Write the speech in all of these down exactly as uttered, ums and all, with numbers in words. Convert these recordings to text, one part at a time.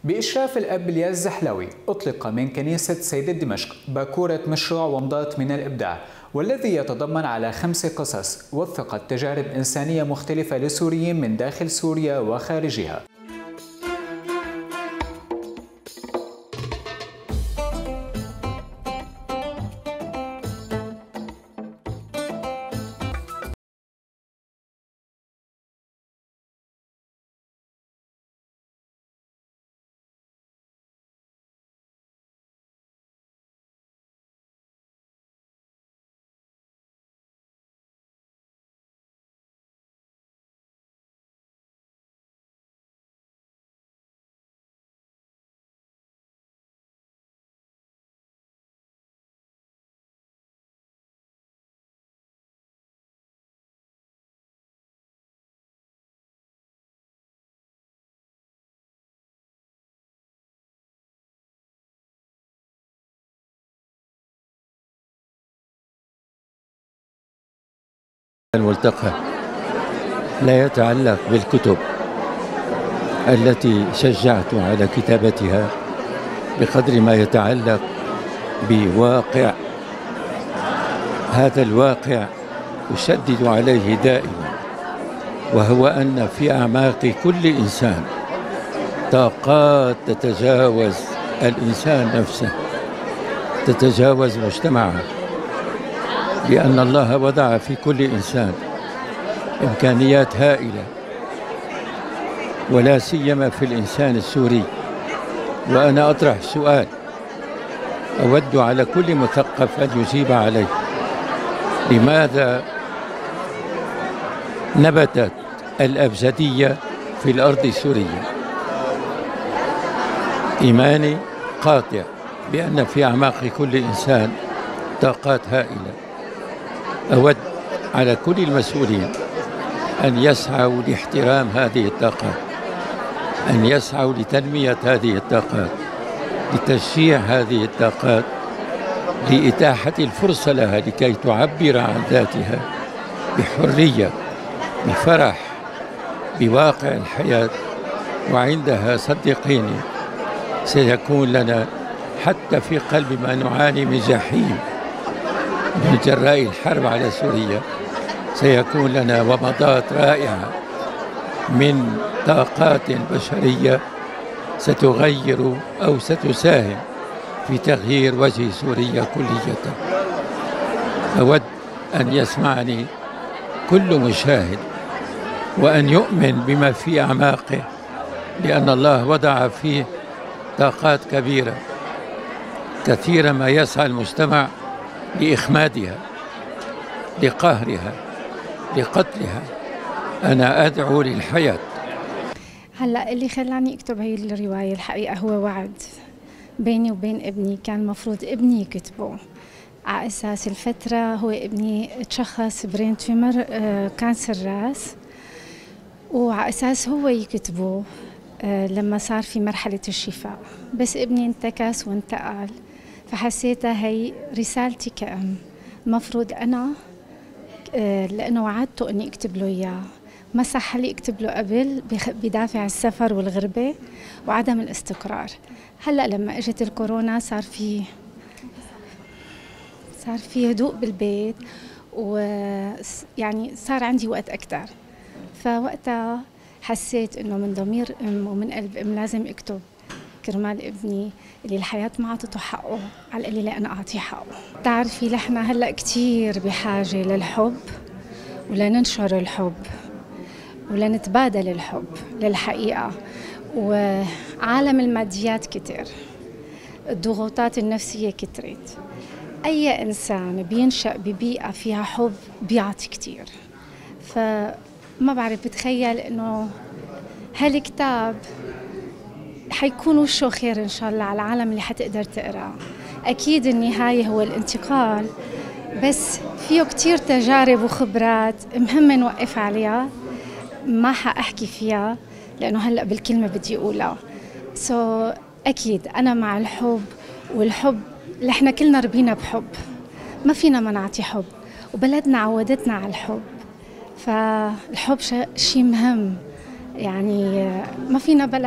بإشراف الأب الياس زحلوي أطلق من كنيسة سيدة دمشق باكورة مشروع ومضات من الإبداع، والذي يتضمن على خمس قصص وثقت تجارب إنسانية مختلفة لسوريين من داخل سوريا وخارجها. الملتقى لا يتعلق بالكتب التي شجعت على كتابتها بقدر ما يتعلق بواقع. هذا الواقع أشدد عليه دائما، وهو أن في أعماق كل إنسان طاقات تتجاوز الإنسان نفسه، تتجاوز مجتمعه، لأن الله وضع في كل إنسان إمكانيات هائلة، ولا سيما في الإنسان السوري. وأنا أطرح سؤال أود على كل مثقف أن يجيب عليه: لماذا نبتت الأبجدية في الأرض السورية؟ إيماني قاطع بأن في أعماق كل إنسان طاقات هائلة. أود على كل المسؤولين أن يسعوا لاحترام هذه الطاقات، أن يسعوا لتنمية هذه الطاقات، لتشجيع هذه الطاقات، لإتاحة الفرصة لها لكي تعبر عن ذاتها بحرية، بفرح، بواقع الحياة. وعندها صدقيني سيكون لنا حتى في قلب ما نعاني من جحيم من جراء الحرب على سوريا، سيكون لنا ومضات رائعة من طاقات بشرية ستغير أو ستساهم في تغيير وجه سوريا كلية. أود أن يسمعني كل مشاهد وأن يؤمن بما في أعماقه، لأن الله وضع فيه طاقات كبيرة. كثيرا ما يسعى المجتمع لإخمادها، لقهرها، لقتلها. أنا أدعو للحياة. هلأ اللي خلاني أكتب هاي الرواية الحقيقة هو وعد بيني وبين ابني، كان مفروض ابني يكتبه على أساس الفترة هو ابني تشخص برين تيومر كانسر راس، وعلى أساس هو يكتبه لما صار في مرحلة الشفاء، بس ابني انتكس وانتقل، فحسيتها هي رسالتي كأم. المفروض أنا لأنه وعدته أني أكتب له إياه، ما صح لي أكتب له قبل بدافع السفر والغربة وعدم الاستقرار. هلأ لما اجت الكورونا صار في صار في هدوء بالبيت، ويعني صار عندي وقت أكثر، فوقتها حسيت إنه من ضمير أم ومن قلب أم لازم أكتب كرمال ابني اللي الحياة ما عطته حقه، على القليل أنا أعطيه حقه. بتعرفي نحن هلأ كتير بحاجة للحب ولننشر الحب ولنتبادل الحب للحقيقة. وعالم الماديات كتير، الضغوطات النفسية كترت. أي إنسان بينشأ ببيئة فيها حب بيعطي كتير. فما بعرف، بتخيل إنه هالكتاب حيكون وشه خير إن شاء الله على العالم اللي حتقدر تقرأ. أكيد النهاية هو الانتقال، بس فيه كتير تجارب وخبرات مهم نوقف عليها، ما حأحكي فيها لأنه هلأ بالكلمة بدي أقولها. سو so, أكيد أنا مع الحب، والحب اللي احنا كلنا ربينا بحب، ما فينا ما نعطي حب، وبلدنا عودتنا على الحب، فالحب شيء مهم، يعني ما فينا بلا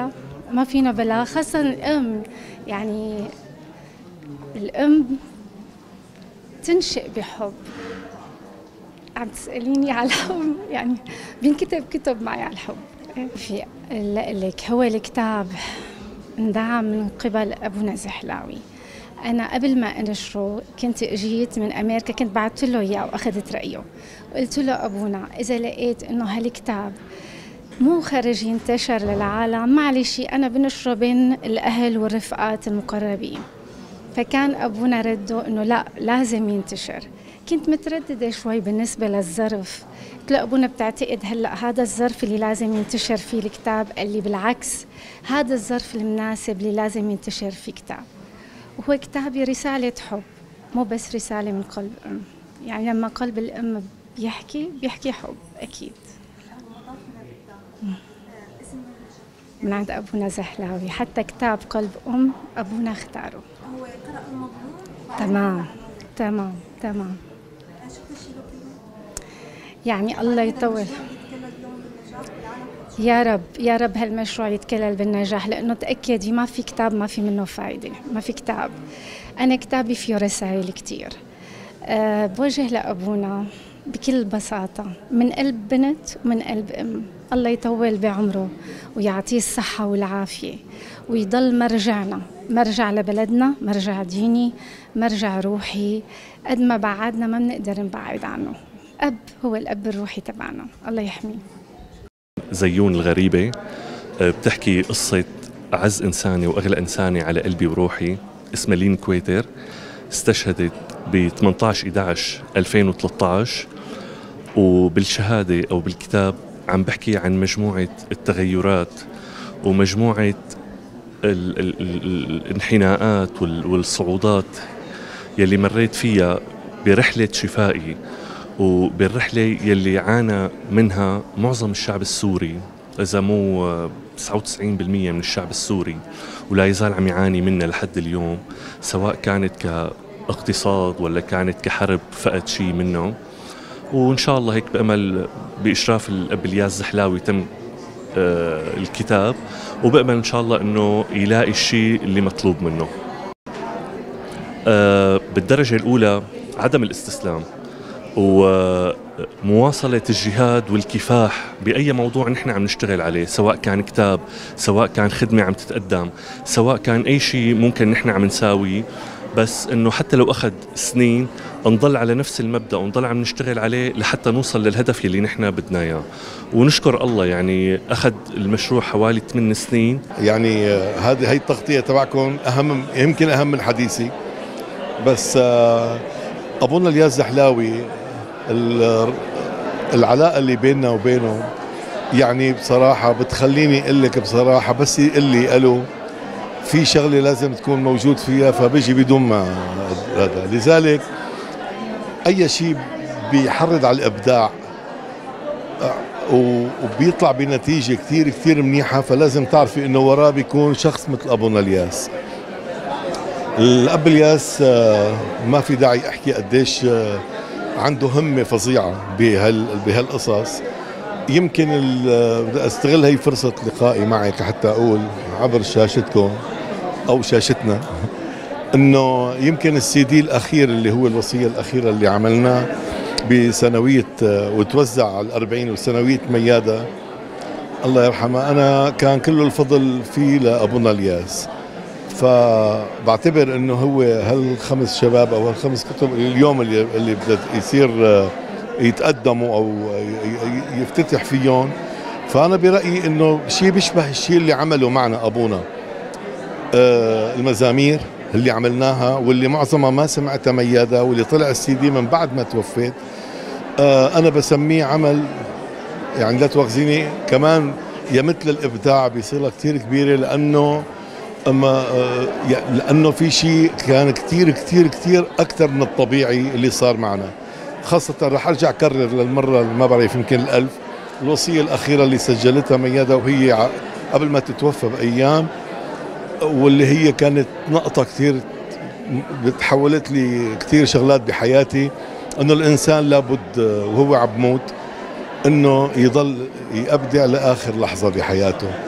ما فينا بلا، خاصة الأم. يعني الأم تنشئ بحب. عم تسأليني على الحب، يعني بينكتب كتب معي على الحب. في لك هو الكتاب اندعم من قبل أبونا زحلاوي. أنا قبل ما أنشره كنت أجيت من أمريكا، كنت بعثت له إياه وأخذت رأيه، وقلت له أبونا إذا لقيت إنه هالكتاب مو خرج ينتشر للعالم، معلش أنا بنشره بين الأهل والرفقات المقربين. فكان أبونا رده إنه لا، لازم ينتشر. كنت مترددة شوي بالنسبة للظرف، قلت له أبونا بتعتقد هلأ هذا الظرف اللي لازم ينتشر فيه الكتاب؟ قال لي بالعكس، هذا الظرف المناسب اللي لازم ينتشر فيه كتاب. وهو كتابي رسالة حب، مو بس رسالة من قلب أم. يعني لما قلب الأم بيحكي بيحكي حب أكيد. من عند أبونا زحلاوي، حتى كتاب قلب أم أبونا اختاره. هو قرأ المضمون؟ تمام تمام تمام. يعني الله يطول. يا رب يا رب هالمشروع يتكلل بالنجاح، لأنه تأكدي ما في كتاب ما في منه فايدة، ما في كتاب. أنا كتابي فيه رسائل كتير. أه بوجه لأبونا بكل بساطة، من قلب بنت ومن قلب أم. الله يطول بعمره ويعطيه الصحة والعافية، ويضل مرجعنا، مرجع لبلدنا، مرجع ديني، مرجع روحي. قد ما بعدنا ما بنقدر نبعد عنه. أب هو الأب الروحي تبعنا، الله يحميه. زيون الغريبة بتحكي قصة أعز إنسانة وأغلى إنسانة على قلبي وروحي، اسمها لين كويتر. استشهدت ب ثمانية عشر إحدى عشر ألفين وثلاثة عشر، وبالشهادة أو بالكتاب عم بحكي عن مجموعة التغيرات ومجموعة ال ال ال الانحناءات والصعودات يلي مريت فيها برحلة شفائي، وبالرحلة يلي عانى منها معظم الشعب السوري، إذا مو تسعة وتسعين بالمئة من الشعب السوري، ولا يزال عم يعاني منها لحد اليوم، سواء كانت كاقتصاد ولا كانت كحرب فقد شيء منه. وإن شاء الله هيك بأمل بإشراف الأب الياس زحلاوي تم آه الكتاب، وبأمل إن شاء الله إنه يلاقي الشيء اللي مطلوب منه. آه بالدرجة الأولى عدم الاستسلام ومواصلة الجهاد والكفاح بأي موضوع نحن عم نشتغل عليه، سواء كان كتاب، سواء كان خدمة عم تتقدم، سواء كان أي شيء ممكن نحن عم نساويه، بس إنه حتى لو أخذ سنين نضل على نفس المبدأ ونضل عم نشتغل عليه لحتى نوصل للهدف اللي نحن بدنا إياه. ونشكر الله، يعني أخذ المشروع حوالي ثمان سنين. يعني هذه هي التغطية تبعكم أهم، يمكن أهم من حديثي. بس أبونا الياس زحلاوي العلاقة اللي بيننا وبينه يعني بصراحة بتخليني أقول لك بصراحة، بس يقول لي قالوا في شغلة لازم تكون موجود فيها فبيجي بدون ما هذا. لذلك أي شيء بيحرض على الإبداع وبيطلع بنتيجة كتير كتير منيحة، فلازم تعرفي إنه وراه بيكون شخص مثل أبونا الياس. الأب الياس ما في داعي أحكي قديش عنده همة فظيعة بهال بهالقصص. يمكن بدي استغل هي فرصة لقائي معك حتى أقول عبر شاشتكم أو شاشتنا إنه يمكن السي دي الأخير اللي هو الوصية الأخيرة اللي عملناه بسنوية وتوزع على الأربعين وسنوية ميادة الله يرحمه، أنا كان كله الفضل فيه لأبونا الياس. فبعتبر انه هو هالخمس شباب او هالخمس كتب اليوم اللي اللي بده يصير يتقدموا او يفتتح فيهم، فانا برايي انه شيء بيشبه الشيء اللي عمله معنا ابونا. المزامير اللي عملناها واللي معظمها ما سمعتها ميادة، واللي طلع السي دي من بعد ما توفيت، انا بسميه عمل يعني لا تواخذيني كمان يا مثل الابداع بصيغه كثير كبيره، لانه اما لانه في شيء كان كثير كثير كثير اكثر من الطبيعي اللي صار معنا. خاصه رح ارجع اكرر للمره ما بعرف يمكن الالف، الوصيه الاخيره اللي سجلتها ميادة وهي قبل ما تتوفى بايام، واللي هي كانت نقطه كثير تحولت لي كثير شغلات بحياتي، انه الانسان لابد وهو عم بموت انه يضل يبدع لاخر لحظه بحياته.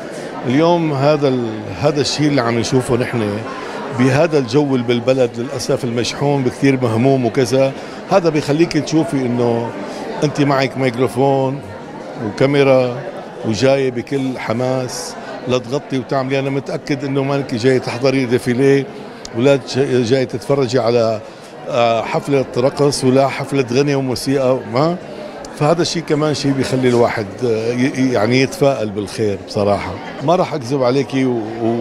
اليوم هذا هذا الشيء اللي عم نشوفه نحن بهذا الجو اللي بالبلد للاسف المشحون بكثير مهموم وكذا، هذا بيخليك تشوفي انه انت معك ميكروفون وكاميرا وجايه بكل حماس لتغطي وتعملي. انا متاكد انه ما انك جاي تحضري ديفيليه ولا جاي تتفرجي على حفله رقص ولا حفله غنى وموسيقى، ما فهذا الشيء كمان شيء بيخلي الواحد يعني يتفائل بالخير. بصراحه ما راح اكذب عليكي و,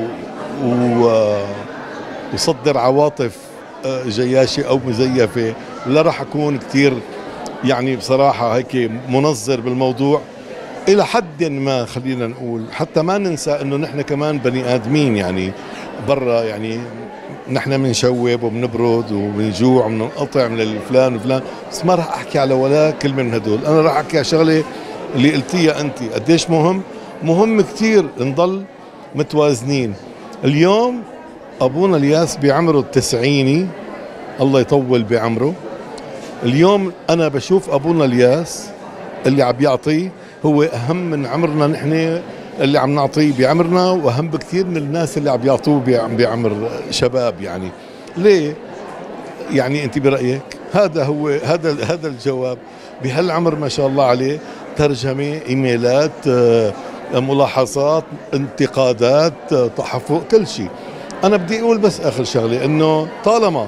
و... وصدر عواطف جياشة أو مزيفة، لا راح أكون كتير يعني بصراحة هيك منظر بالموضوع إلى حد ما. خلينا نقول حتى ما ننسى إنه نحن كمان بني آدمين يعني برا، يعني نحن بنشوب وبنبرد وبنجوع وبننقطع من الفلان وفلان، بس ما راح أحكي على ولا كلمة من هدول. أنا راح أحكي على شغلة اللي قلتيها أنت قديش مهم مهم كتير نضل متوازنين. اليوم أبونا الياس بعمره التسعيني، الله يطول بعمره. اليوم أنا بشوف أبونا الياس اللي عم يعطيه هو أهم من عمرنا نحن اللي عم نعطيه بعمرنا، وأهم بكثير من الناس اللي عم يعطوه بعمر شباب. يعني ليه؟ يعني أنت برأيك هذا هو هذا هذا الجواب بهالعمر ما شاء الله عليه، ترجمة، إيميلات، ملاحظات، انتقادات، تحفظ، كل شيء. أنا بدي أقول بس آخر شغلة، إنه طالما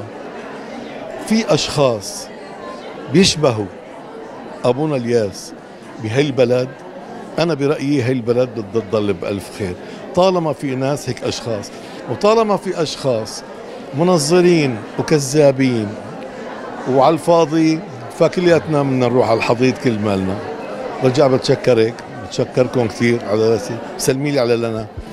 في أشخاص بيشبهوا أبونا الياس بهاي البلد، أنا برأيي هاي البلد بدها تضل بألف خير. طالما في ناس هيك أشخاص، وطالما في أشخاص منظرين وكذابين وعلى الفاضي، فكلياتنا بدنا نروح على الحضيض كل مالنا. برجع بتشكرك، بتشكركم كثير على راسي، سلمي لي على لنا.